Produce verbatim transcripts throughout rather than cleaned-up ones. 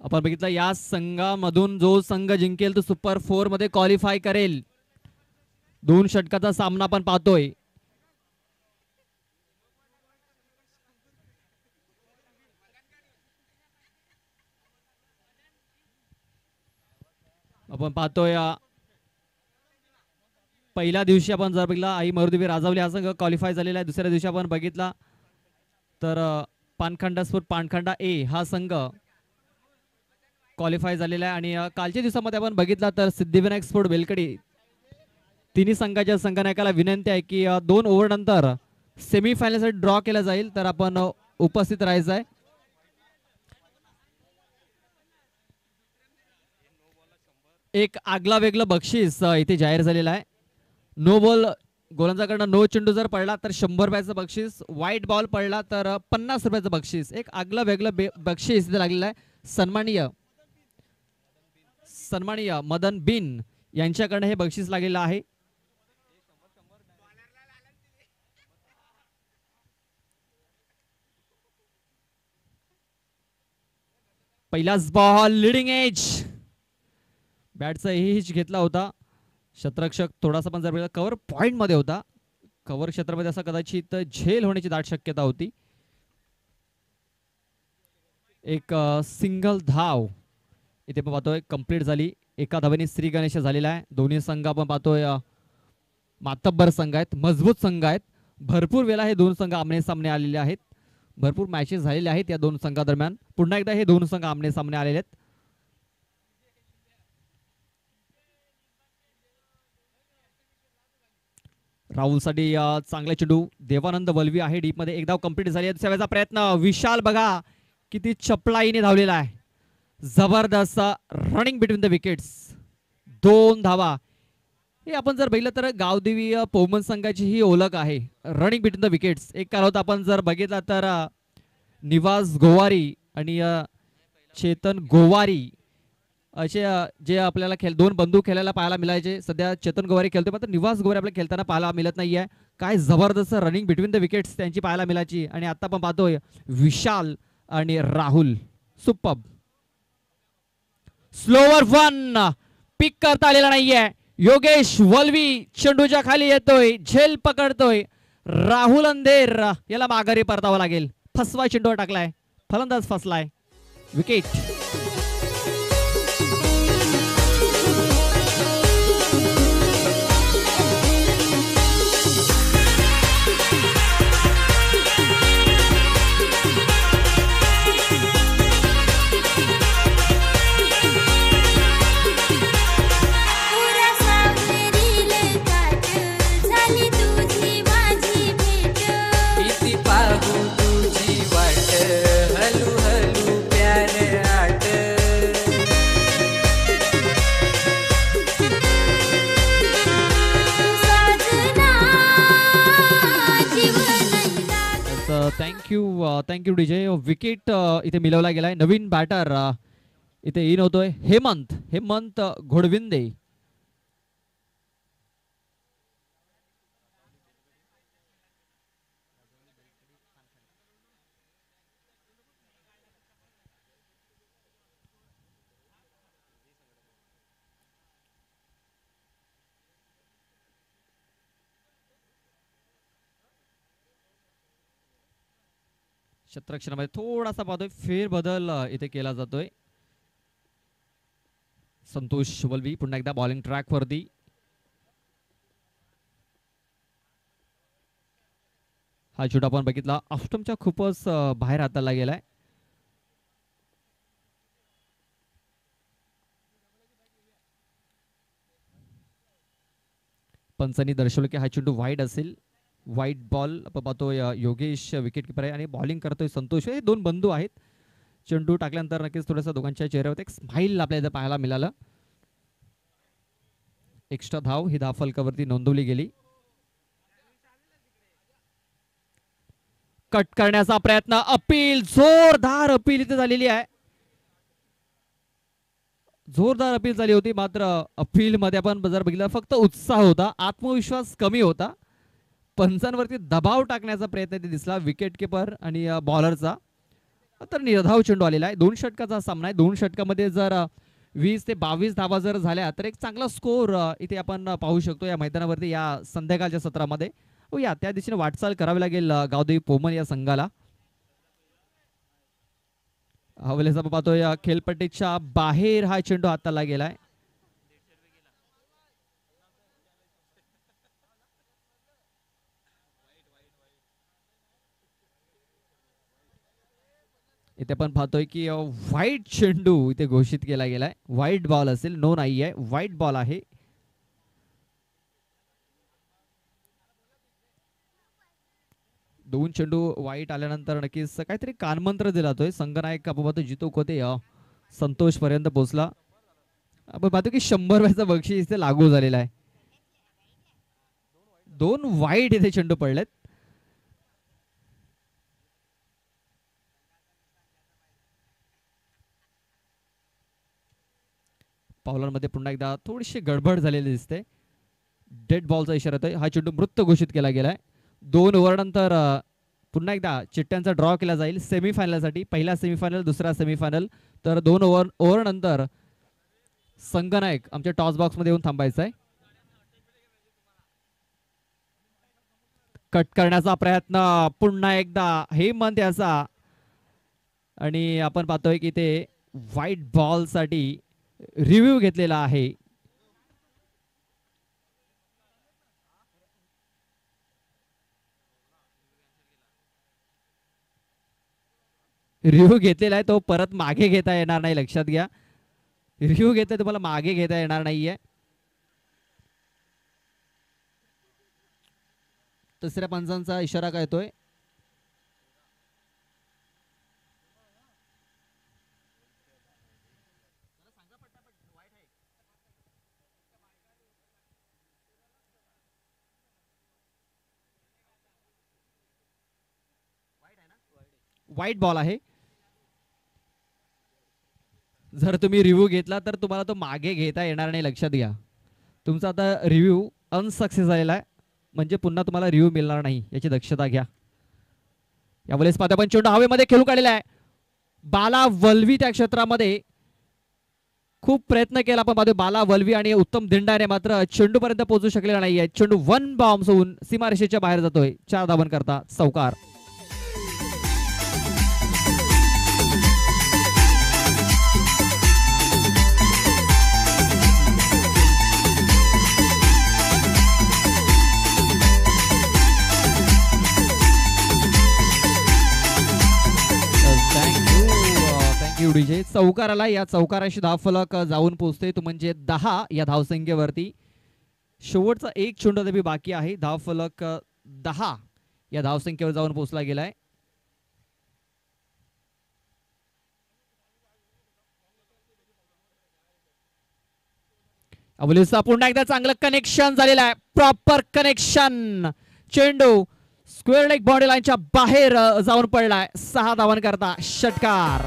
आपण बघितलं या संघामधून जो संघ जिंकेल तो सुपर फोर मध्ये क्वालिफाय करेल. दोन षटकाचा सामना आपण पाहतोय. आपण पाहतोय पहिल्या दिवशी आपण जर बघितला आई मारुदेवी राजावली हा संघ क्वालिफाय झालेला आहे. दुसऱ्या दिवशी आपण बघितला तर पानखंडा स्फूर्त पानखंडा ए हा संघ क्वालिफाय झालेला आहे. आणि कालच्या दिवसामध्ये आपण बघितला तर सिद्धिविनायक स्पोर्ट बेलकडी तिन्ही संघाच्या संघनायकाला विनंती आहे की दोन ओव्हर नंतर सेमीफायनलसाठी ड्रॉ केला जाईल तर आपण उपस्थित राहायचं आहे. एक आगला वेगळं बक्षीस इथे जाहीर झालेलं आहे. नो बॉल गोलंदाजाकडनं नो चेंडू जर पडला तर शंभर रुपयाचं बक्षीस, व्हाईट बॉल पडला तर पन्नास रुपयाचं बक्षीस. एक आगलं वेगळं बक्षीस इथे लागलेलं आहे. सन्माननीय सन्माननीय मदन बिन यांच्याकडनं हे बक्षीस लागलेलं आहे. पहिलाच बॉल लिडिंग एज बॅटचा हिच घेतला होता. क्षेत्ररक्षक थोडासा पण जर कव्हर पॉइंट मध्ये होता. कव्हर क्षेत्रामध्ये असा कदाचित झेल होण्याची दाट शक्यता होती. एक सिंगल धाव इथे पण पाहतोय कंप्लीट झाली. एका धावेने श्री गणेश झालेला आहे. दोन्ही संघ आपण पाहतोय मातब्बर संघ आहेत, मजबूत संघ आहेत. भरपूर वेळा हे दोन संघ आमने सामने आलेले आहेत. भरपूर मॅचेस झालेले आहेत या दोन संघादरम्यान. पुन्हा एकदा हे दोन संघ आमने सामने आलेले आहेत. राहुल साठी चांगला चेंडू. देवानंद वलवी आहे डीप मध्ये. एक धाव कंप्लीट झाली. दुसऱ्याचा प्रयत्न. विशाल बघा किती चपळाईने धावलेला आहे. जबरदस्त रनिंग बिटवीन द विकेट्स. दोन धावा. हे आपण जर बघितलं तर गावदेवी पौमन संघाची ही ओळख आहे. Running between the wickets. एक काल होता आपण जर बघितला तर निवास गोवारी आणि चेतन गोवारी असे जे आपल्याला खेळ दोन बंधू खेळायला पाहायला मिळायचे. सध्या चेतन गोवारी खेळतोय मात्र निवास गोवारी आपल्याला खेळताना पाहायला मिळत नाहीये. काय जबरदस्त रनिंग बिटवीन द विकेट्स त्यांची पाहायला मिळायची. आणि आता आपण पाहतोय विशाल आणि Rahul. Superb. Slower one pick करता आलेला नाहीये. योगेश वलवी चेंडूच्या खाली येतोय, झेल पकडतोय. राहुल अंधेर याला माघारी परतावा लागेल. फसवा चेंडूवर टाकलाय, फलंदाज फसलाय. Wicket. Thank you thank you DJ. Wicket इथे मिळवला गेलाय. नवीन बॅटर इथे इन होतोय हेमंत हेमंत घोडविंदे. क्षेत्ररक्षणामध्ये थोडासा पाहतोय फेरबदल इथे केला जातोय. संतोष वलवी पुन्हा एकदा बॉलिंग ट्रॅक वरती. हा शूट आपण बघितला ऑफस्टमच्या खूपच बाहेर हाताला गेलाय. पंचांनी दर्शवलं की हा चेंडू वाईड असेल. व्हाईट बॉल आपण पाहतोय. योगेश विकेट किपर आहे आणि बॉलिंग करतोय संतोष. हे दोन बंधू आहेत. चेंडू टाकल्यानंतर नक्कीच थोडासा दोघांच्या चेहऱ्यावर एक स्माइल आपल्याला पाहायला मिळालं. एक्स्ट्रा धाव ही धाव फलकावरती नोंदवली गेली. कट करण्याचा प्रयत्न. अपील जोरदार अपील इथे झालेली आहे. जोरदार अपील झाली होती मात्र अपील मध्ये आपण जर बघितलं फक्त उत्साह होता, आत्मविश्वास कमी होता. पंचांवरती दबाव टाकण्याचा प्रयत्न ते दिसला विकेट किपर आणि बॉलरचा. तर निर्धाव चेंडू आलेला आहे. दोन षटकाचा सामना आहे. दोन षटकामध्ये जर वीस ते बावीस धावा जर झाल्या तर एक चांगला स्कोर इथे आपण पाहू शकतो या मैदानावरती या संध्याकाळच्या सत्रामध्ये. हो या त्या दिशेने वाटचाल करावी लागेल गावदेवी पोमन या संघाला. हवलेचा पाहतो या खेळपट्टीच्या बाहेर हा चेंडू हाताला गेलाय. इथे पण पाहतोय की व्हाईट चेंडू इथे घोषित केला गेलाय. व्हाईट बॉल असेल, नो नाही आहे, व्हाईट बॉल आहे. दोन चेंडू वाईट आल्यानंतर नक्कीच काहीतरी कानमंत्र दिला जातोय. संघनायक आपण पाहतो जितो कोते संतोष पर्यंत पोहोचला. आपण पाहतो की शंभर रुपयाचं बक्षीस इथे लागू झालेला आहे. दोन वाईट इथे चेंडू पडलेत. पावलांमध्ये पुन्हा एकदा थोडीशी गडबड झालेली दिसते. डेड बॉलचा इशारा येतोय. हा चेंडू मृत घोषित केला गेलाय. दोन ओव्हर नंतर पुन्हा एकदा चिठ्ठ्यांचा ड्रॉ केला जाईल सेमीफायनलसाठी. पहिला सेमीफायनल, दुसरा सेमीफायनल. तर दोन ओव्हर ओव्हर नंतर संघनायक आमच्या टॉस बॉक्स मध्ये येऊन थांबायचं आहे. कट करण्याचा प्रयत्न पुन्हा एकदा हेमंत याचा आणि आपण पाहतोय की ते व्हाईट बॉल साठी रिव्ह्यू घेतलेला आहे. रिव्ह्यू घेतलेला आहे तो परत मागे घेता येणार नाही, लक्षात घ्या. रिव्ह्यू घेतलाय तुम्हाला मागे घेता येणार नाहीये. तिसऱ्या पंचांचा इशारा काय येतोय. व्हाईट बॉल आहे. जर तुम्ही रिव्ह्यू घेतला तर तुम्हाला तो मागे घेता येणार नाही, लक्षात घ्या. तुमचा आता रिव्ह्यू अनसक्सेस झालेला आहे म्हणजे पुन्हा तुम्हाला रिव्ह्यू मिळणार नाही, याची दक्षता घ्या. यावेळेस पाहता पण चेंडू हवेमध्ये खेळून काढलेला आहे. बाला वल्वी त्या क्षेत्रामध्ये खूप प्रयत्न केला पण पाहतो बाला वल्वी आणि उत्तम दिंडाने मात्र चेंडू पर्यंत पोहोचू शकलेला नाहीये. चेंडू वन बाउन्स होऊन सीमारेषेच्या बाहेर जातोय. चार धावन करता चौकार. डीजे चौकाराला या चौकाराशी धावफलक जाऊन पोहोचते तो म्हणजे दहा या धावसंख्येवरती. शेवटचा एक चेंडू तरी बाकी आहे. धावफलक दहा या धावसंख्येवर जाऊन पोहोचला गेलाय. अवलिसा पुन्हा एकदा चांगलं कनेक्शन झालेलं आहे. Proper connection. चेंडू स्क्वेअर लेग बाउंड्री लाईनच्या बाहेर जाऊन पडलाय. सहा धावन करता षटकार.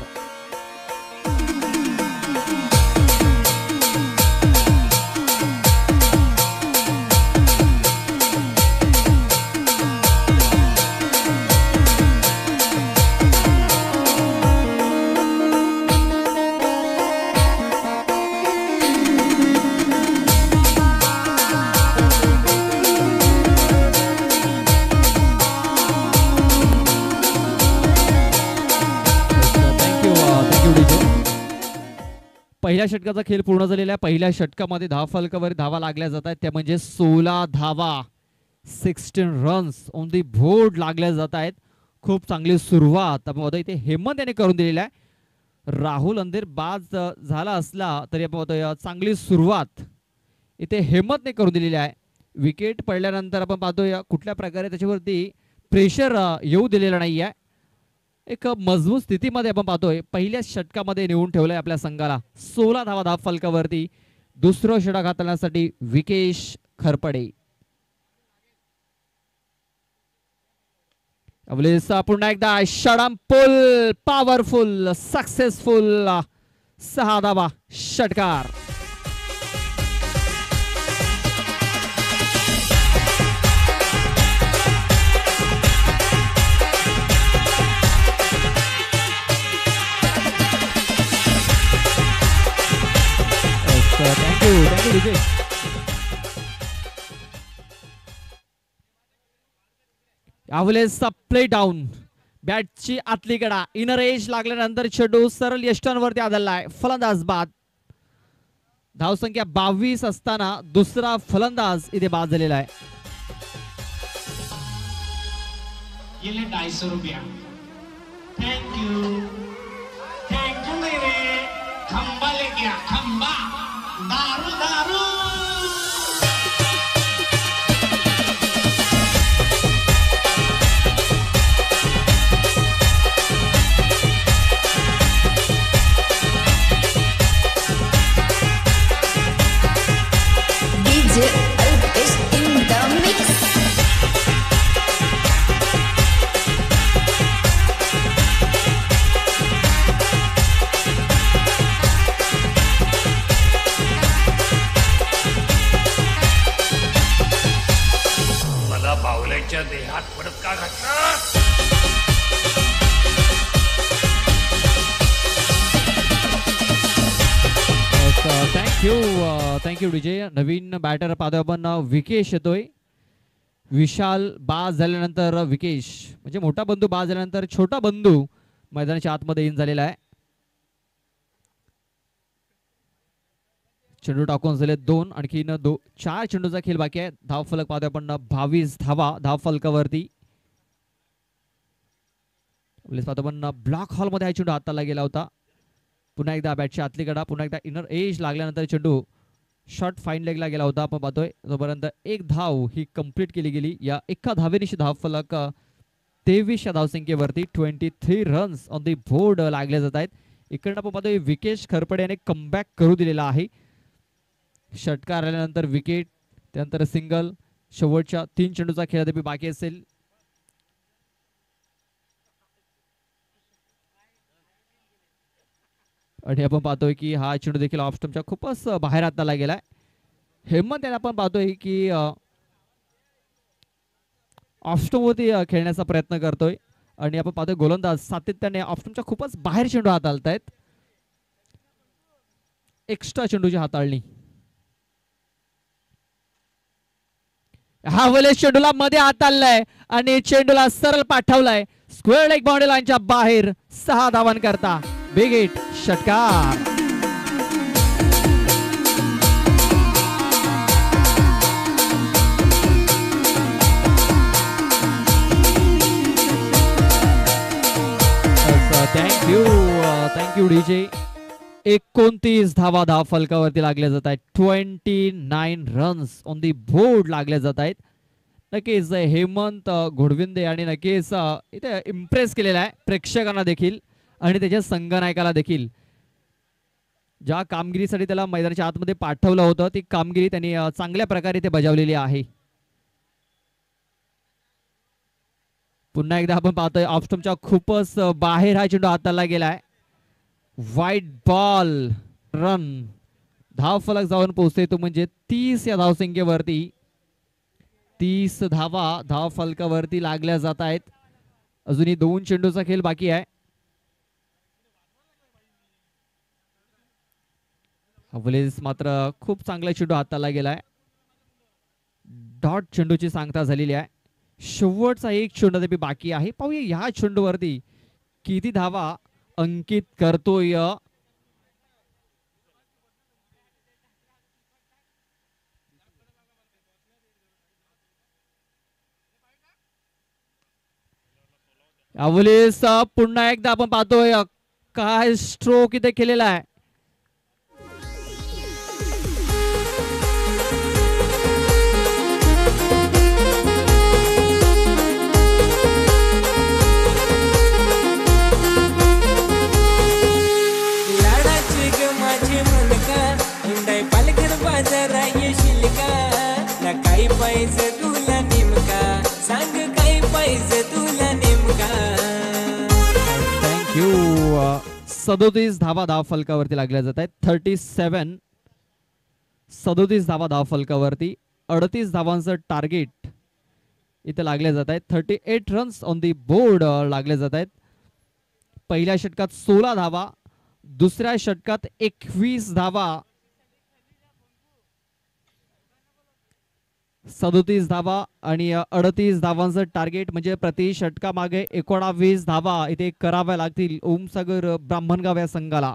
पहिल्या षटकाचा खेळ पूर्ण झालेला आहे. पहिल्या षटकामध्ये धावफलकावर धावा लागल्या जात आहेत त्या म्हणजे सोळा धावा. Sixteen runs on the board लागल्या जात आहेत. खूप चांगली सुरुवात आपण बघतो इथे हेमंत याने करून दिलेली आहे. राहुल अंधेर बाद झाला असला तरी आपण बघतो चांगली सुरुवात इथे हेमंतने करून दिलेली आहे. विकेट पडल्यानंतर आपण पाहतोय कुठल्या प्रकारे त्याच्यावरती प्रेशर येऊ दिलेलं नाही आहे. एक मजबूत स्थितीमध्ये आपण पाहतोय पहिल्या षटकामध्ये नेऊन ठेवलंय आपल्या संघाला. सोळा धावा धाव फलकावरती. दुसरं षटक हाताळण्यासाठी विकेश खरपडे. पुन्हा एकदा षडंपुल पॉवरफुल सक्सेसफुल सहा धावा षटकार. Thank you thank you Vijay. यावेळेस प्ले डाऊन बॅटची आतली कडा इनर एज लागल्यानंतर चेंडू सरळ यष्टांवरती आदळलाय. फलंदाज बाद. धावसंख्या बावीस असताना दुसरा फलंदाज इथे बाद झालेला आहे. ढाई रुपया. थँक्यू थँक्यू मेरे खंबा ले गया खंबा. दारू दारू. देहात परत का घातलं. Thank you thank you Vijay. नवीन बॅटर पाहतोय आपण विकेश येतोय. विशाल बाद झाल्यानंतर विकेश म्हणजे मोठा बंधू बाद झाल्यानंतर छोटा बंधू मैदानाच्या आतमध्ये इन झालेला आहे. चेंडू टाकून झाले दोन. आणखीन दो चार चेंडूचा खेळ बाकी आहे. धाव फलक पाहतोय आपण बावीस धावा धाव फलकावरती. पाहतो आपण ब्लॉक हॉल मध्ये हा चेंडू हाताला गेला होता. पुन्हा एकदा बॅटची आतली कडा. पुन्हा एकदा इनर एज लागल्यानंतर चेंडू शॉर्ट फाईन लेगला गेला होता. आपण पाहतोय जोपर्यंत एक धाव ही कंप्लीट केली गेली. या एका धावेनिशी धाव फलक तेवीस या धावसंख्येवरती twenty three runs on the board लागले जात आहेत. इकडनं आपण पाहतोय विकेश खरपडे याने कमबॅक करू दिलेला आहे. षटकार आल्यानंतर विकेट त्यानंतर सिंगल. शेवटच्या तीन चेंडूचा खेळ अद्याप बाकी असेल. आणि आपण पाहतोय की हा चेंडू देखील ऑफ स्टंपच्या खूपच बाहेर हाताला गेलाय. हेमंत याने आपण पाहतोय की ऑफ स्टंपवरती खेळण्याचा प्रयत्न करतोय. आणि आपण पाहतोय गोलंदाज सातत्याने ऑफ स्टंपच्या खूपच बाहेर चेंडू हाताळतायत. एक्स्ट्रा चेंडूची हाताळणी. हा वेळेस चेंडूला मध्ये हाताळलाय आणि चेंडूला सरळ पाठवलाय स्क्वेअर लेग बाउंड्री लाईनच्या बाहेर. सहा धावांकरता बिग हिट षटकार. Thank you thank you DJ. एकोणतीस धावा धाव फलकावरती लागल्या जात आहेत. Twenty nine runs on the board लागले जात आहेत. नक्कीच हेमंत घोडविंदे आणि नक्कीच इथे इम्प्रेस केलेला आहे प्रेक्षकांना देखील आणि त्याच्या संघनायकाला देखील. ज्या कामगिरीसाठी त्याला मैदानाच्या आतमध्ये पाठवलं होतं ती कामगिरी त्यांनी चांगल्या प्रकारे ते बजावलेली आहे. पुन्हा एकदा आपण पाहतोय ऑफ स्टंपच्या खूपच बाहेर हा चेंडू हाताला गेलाय. वाईट बॉल रन. धाव फलक जाऊन पोहोचते तो म्हणजे तीस या धावसंख्येवरती. तीस धावा धाव फलकावरती लागल्या जात आहेत. अजूनही दोन चेंडूचा खेळ बाकी आहे. हवलेस मात्र खूप चांगला चेंडू हाताला गेलाय. डॉट चेंडूची सांगता झालेली आहे. शेवटचा एक चेंडू देखील बाकी आहे. पाहूया या चेंडूवरती किती धावा अंकित करतोय. यावेळेस पुन्हा एकदा आपण पाहतोय काय स्ट्रोक इथे केलेला आहे. काही पाहिजे तुला नेमका सांग काही पाहिजे तुला नेमका. थँक्यू. सदोतीस धावा धाव फलकावरती लागल्या जात आहेत. थर्टी सेवन सदोतीस धावा धाव फलकावरती. अडतीस धावांचं टार्गेट इथे लागले जात आहेत. Thirty eight runs on the board लागले जात आहेत. पहिल्या षटकात सोळा धावा. दुसऱ्या षटकात एकवीस धावा सदोतीस धावा आणि अडतीस धावांचं टार्गेट म्हणजे प्रति षटकामागे एकोणावीस धावा इथे कराव्या लागतील ओमसागर ब्राह्मणगाव या संघाला.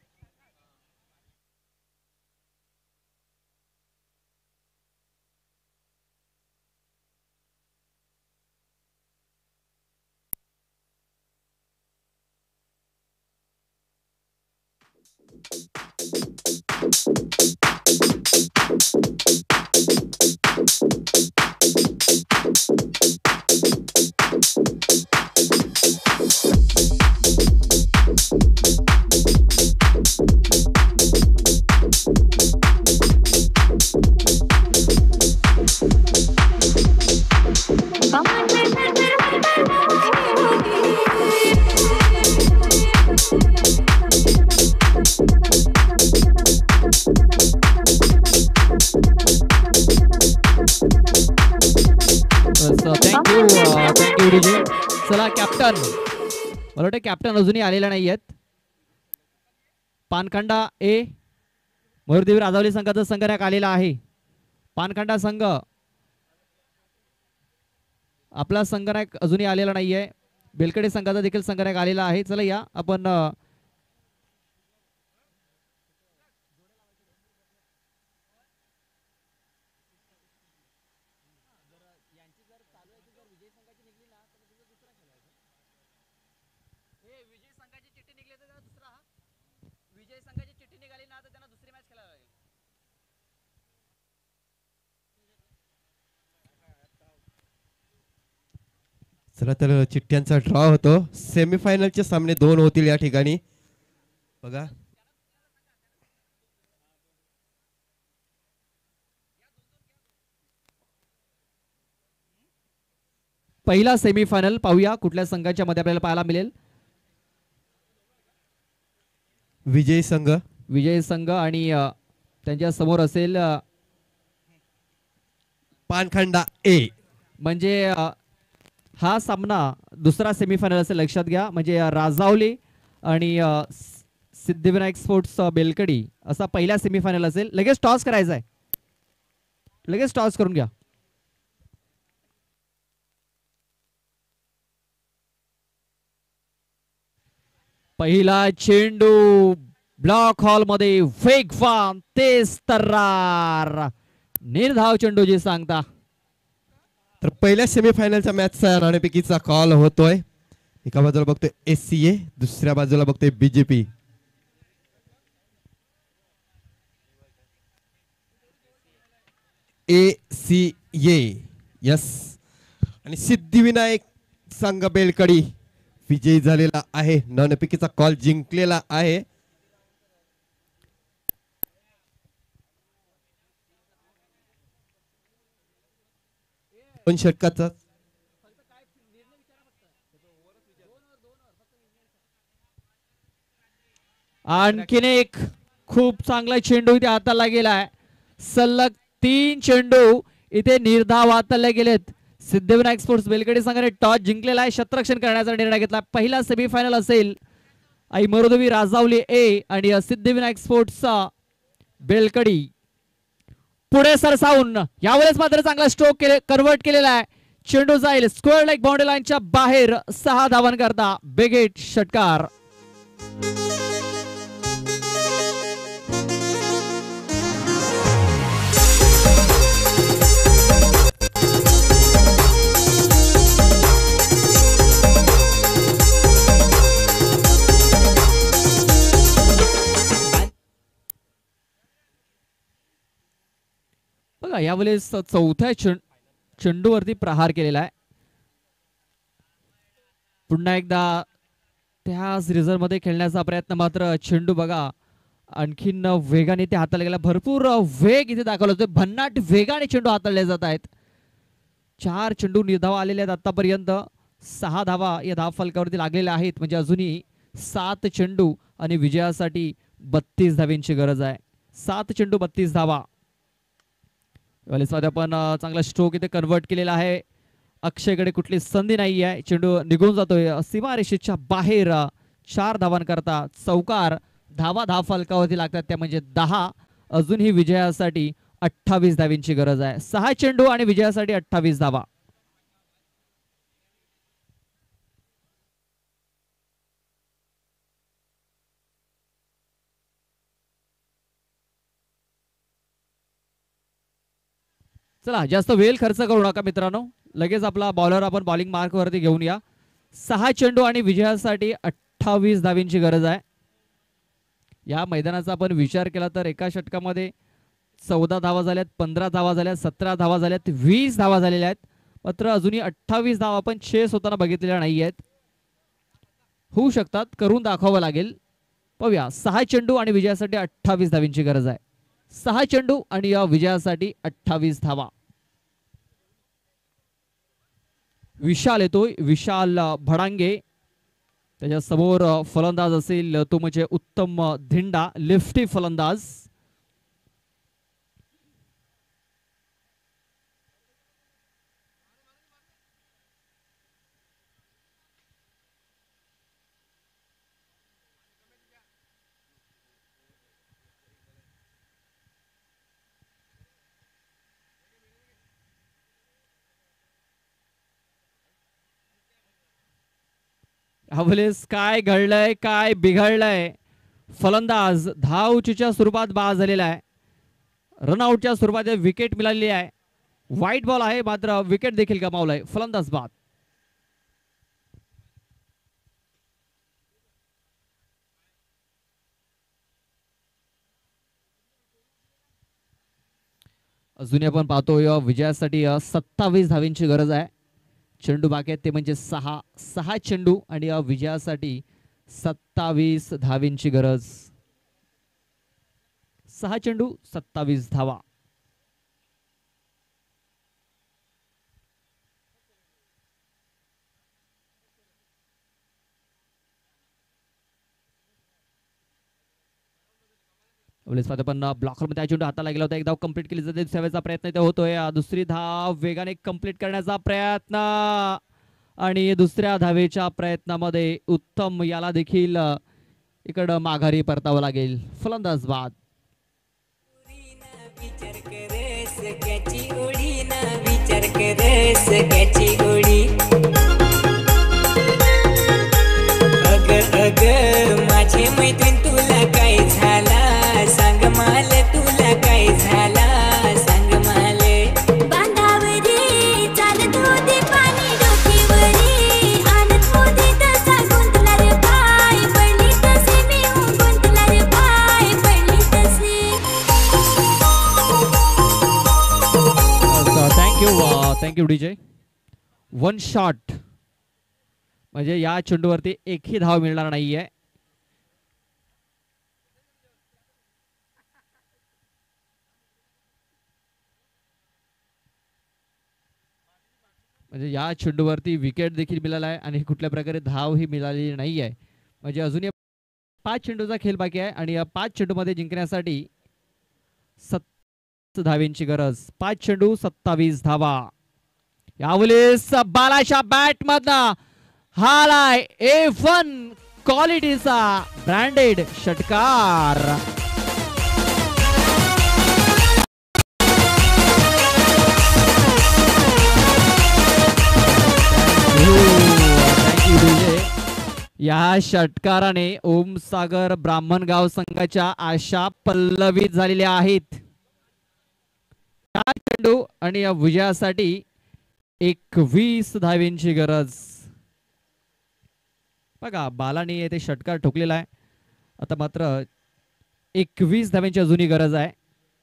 Thank you thank you DJ. चला कॅप्टन, मला वाटतं कॅप्टन अजूनही आलेला नाही आहेत. पानखंडा ए मयूरदेवी राजावली संघाचा संघनायक आलेला आहे. पानखंडा संघ आपला संघनायक अजूनही आलेला नाहीये. बेलकडे संघाचा देखील संघनायक आलेला आहे. चला या आपण चला तर चिठ्ठ्यांचा ड्रॉ होतो. सेमीफायनलचे सामने दोन होतील या ठिकाणी बघा. पहिला सेमीफायनल पाहूया कुठल्या संघाच्या मध्ये आपल्याला पाहायला मिळेल. विजयी संघ विजयी संघ आणि त्यांच्या समोर असेल पानखंडा ए. म्हणजे हा सामना दुसरा सेमीफायनल असेल लक्षात घ्या. म्हणजे राजावली आणि सिद्धिविनायक स्पोर्ट्स बेलकडी असा पहिला सेमीफायनल असेल. लगेच टॉस करायचा आहे, लगेच टॉस करून घ्या. पहिला चेंडू ब्लॉक हॉल मध्ये वेगवान तेज तर्रार निर्धाव चेंडू जे सांगता. तर पहिल्या सेमीफायनलच्या मॅचचा नाणेफेकीचा कॉल होतोय. एका बाजूला बघतोय एससीए, दुसऱ्या बाजूला बघतोय बीजेपी. ACA yes. आणि सिद्धिविनायक संघ बेलकडी विजयी झालेला आहे. नाणेफेकीचा कॉल जिंकलेला आहे. दोन षटकाचा आणखीन एक खूप चांगला चेंडू इथे हाताला गेलाय. सलग तीन चेंडू इथे निर्धाव हाताला गेलेत. सिद्धिविनायक स्पोर्ट्स बेलकडी संघाने टॉस जिंकलेला आहे. क्षेत्ररक्षण करण्याचा निर्णय घेतला. पहिला सेमीफायनल असेल आई मरुदेवी राजावली ए आणि सिद्धिविनायक स्पोर्ट्स बेलकडी. पुढे सरसावून यावेळेस मात्र चांगला स्ट्रोक केले कन्वर्ट केलेला आहे. चेंडू जाईल स्क्वेअर लेग बाउंड्री लाईनच्या बाहेर. सहा धावांकरता बेगेट षटकार. बघा यावेळेस चौथ्या चेंडूवरती प्रहार केलेला आहे. पुन्हा एकदा त्याच रिझर्व मध्ये खेळण्याचा प्रयत्न. मात्र चेंडू बघा आणखीन वेगाने ते हाताळला गेला. भरपूर वेग इथे दाखवला जातो. भन्नाट वेगाने चेंडू हाताळले जात आहेत. चार चेंडू निर्धाव आलेले आहेत आतापर्यंत. सहा धावा या धाव फलकावरती लागलेल्या आहेत. म्हणजे अजूनही सात चेंडू आणि विजयासाठी बत्तीस धाव्यांची गरज आहे. सात चेंडू बत्तीस धावा. आपण चांगला स्ट्रोक इथे कन्वर्ट केलेला आहे. अक्षयकडे कुठली संधी नाही आहे. चेंडू निघून जातोय सीमारेषेच्या बाहेर. चार धावांकरता चौकार. धावा धाव फलकावरती लागतात त्या म्हणजे दहा. अजूनही विजयासाठी अठ्ठावीस धावींची गरज आहे. सहा चेंडू आणि विजयासाठी अठ्ठावीस धावा. चला जास्त वेळ खर्च करू नका मित्रांनो, लगेच आपला बॉलर आपण बॉलिंग मार्क वरती घेऊन या. सहा चेंडू आणि विजयासाठी अठ्ठावीस धावींची गरज आहे. या मैदानाचा आपण विचार केला तर एका षटकामध्ये चौदा धावा झाल्यात, पंधरा धावा झाल्यात, सतरा धावा झाल्यात, वीस धावा झालेल्या आहेत. मात्र अजूनही अठ्ठावीस धावा आपण चेस होताना बघितलेल्या नाही आहेत. होऊ शकतात, करून दाखवावं लागेल. पाहूया. सहा चेंडू आणि विजयासाठी अठ्ठावीस धावींची गरज आहे. सहा चेंडू आणि या विजयासाठी अठ्ठावीस धावा. विशाल येतोय, विशाल भडांगे. त्याच्या समोर फलंदाज असेल तो म्हणजे उत्तम धिंडा, लेफ्टी फलंदाज. यावेळेस काय घडलंय, काय बिघडलंय? फलंदाज धावचीच्या स्वरूपात बाद झालेला आहे. रनआउटच्या स्वरूपात विकेट मिळालेली आहे. व्हाईट बॉल आहे मात्र विकेट देखील गमावलाय. फलंदाज बाद. अजूनही आपण पाहतोय विजयासाठी सत्तावीस धावींची गरज आहे. चेंडू बाकी आहेत ते म्हणजे सहा सहा चेंडू आणि या विजयासाठी सत्तावीस धावींची गरज. सहा चेंडू सत्तावीस धावा. पण ब्लॉकर मध्ये चेंडू हाताला गेला होता. एक धाव कंप्लीट केली जाते. दुसऱ्या प्रयत्न इथे होतोय. दुसरी धाव वेगाने कंप्लीट करण्याचा प्रयत्न आणि दुसऱ्या धावेच्या प्रयत्नामध्ये उत्तम याला देखील इकडं माघारी परतावं लागेल. फलंदाज बाद. विचार करस त्याची गोडी ना, विचार करस त्याची गोडी. अग अग माझे मैत्रीण तुला काय झाला, सांग माले तुला काय झाला, सांग माले. बांधावरी चालत होते पाणी डोकीवरी, आणत होते तसा गुंतला रे पाय, पडली तसे मी गुंतला रे पाय, पडली तसे. Thank you thank you DJ. One shot म्हणजे या चेंडूवरती एकही धाव मिळणार नाहीये. म्हणजे या चेंडूवरती विकेट देखील मिळाला आहे आणि कुठल्या प्रकारे धाव ही मिळालेली नाही आहे. म्हणजे अजून पाच चेंडूचा खेळ बाकी आहे आणि या पाच चेंडूमध्ये जिंकण्यासाठी सत्तावीस धावींची गरज. पाच चेंडू सत्तावीस धावा. यावेळेस बालाच्या बॅट मधनं हालाय ए वन क्वालिटीचा ब्रँडेड षटकार. या षटकाराने ओमसागर ब्राह्मणगाव संघाच्या आशा पल्लवित झालेल्या आहेत. चार चेंडू आणि या विजयासाठी एकवीस धावींची गरज. बघा बालाने येथे षटकार ठोकलेला आहे. आता मात्र एकवीस धाव्यांची अजूनही गरज आहे.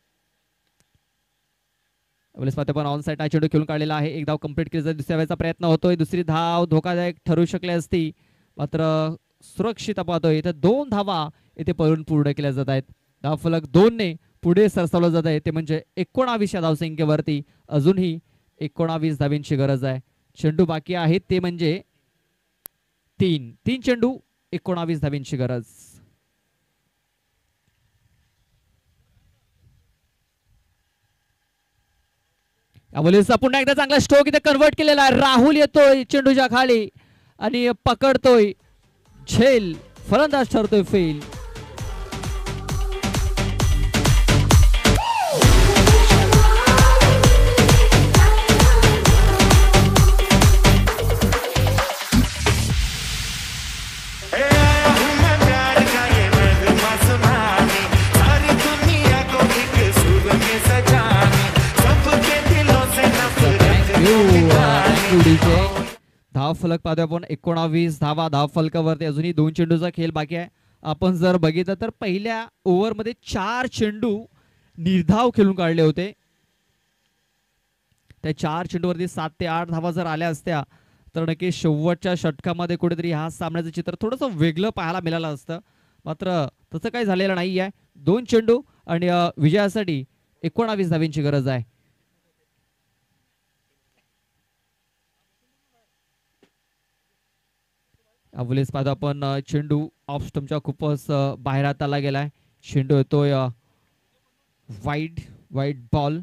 पण ऑन साइड चेंडू खेळून काढलेला आहे. एक धाव कंप्लीट केली. दुसऱ्या वेळेचा प्रयत्न होतोय. दुसरी धाव धोकादायक ठरू शकली असती मात्र सुरक्षित पाहतोय. इथे दोन धावा इथे पळून पूर्ण केल्या जात आहेत. धावफलक दोन ने पुढे सरसावलं जात आहे ते म्हणजे एकोणावीस या धावसंख्येवरती अजूनही एकोणावीस धावींची गरज आहे. चेंडू बाकी आहेत ते म्हणजे तीन तीन चेंडू एकोणावीस धावींची गरज. यावेळेस पुन्हा एकदा चांगला स्ट्रोक इथे कन्वर्ट केलेला आहे. राहुल येतोय चेंडूच्या खाली आणि पकडतोय झेल. फलंदाज ठरतोय फेल. धाव फलक पाहतोय आपण एकोणावीस धावा धाव फलकावरती अजूनही दोन चेंडूचा खेळ बाकी आहे. आपण जर बघितलं तर पहिल्या ओव्हरमध्ये चार चेंडू निर्धाव खेळून काढले होते. त्या चार चेंडूवरती सात ते आठ धावा जर आल्या असत्या तर नक्की शेवटच्या षटकामध्ये कुठेतरी ह्या सामन्याचं चित्र थोडंसं वेगळं पाहायला मिळालं असतं. मात्र तसं काही झालेलं नाही आहे. दोन चेंडू आणि विजयासाठी एकोणावीस धावींची गरज आहे. अवलेस पाहतो आपण चेंडू ऑफ स्टंपच्या खूपच बाहेर हाताला गेलाय. चेंडू येतोय वाईड वाईड बॉल.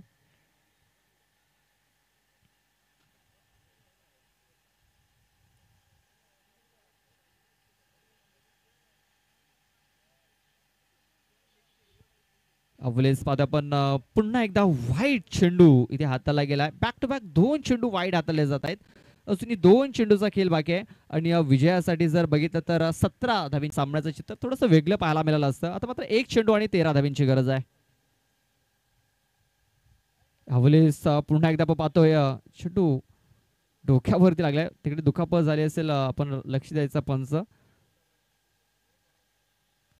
अवलेस पाहतो आपण पुन्हा एकदा वाईड चेंडू इथे हाताला गेलाय. बॅक टू बॅक दोन चेंडू वाईड हाताले जात आहेत. अजूनही दोन चेंडूचा खेळ बाकी आहे आणि विजयासाठी जर बघितलं तर सतरा धावीं सामन्याचं चित्र थोडंसं वेगळं पाहायला मिळालं असतं. आता मात्र एक चेंडू आणि तेरा धावींची गरज आहे. अवलेस पुन्हा एकदा आपण पाहतोय चेंडू डोक्यावरती लागलाय. तिकडे दुखापत झाली असेल, आपण लक्ष द्यायचं पंच.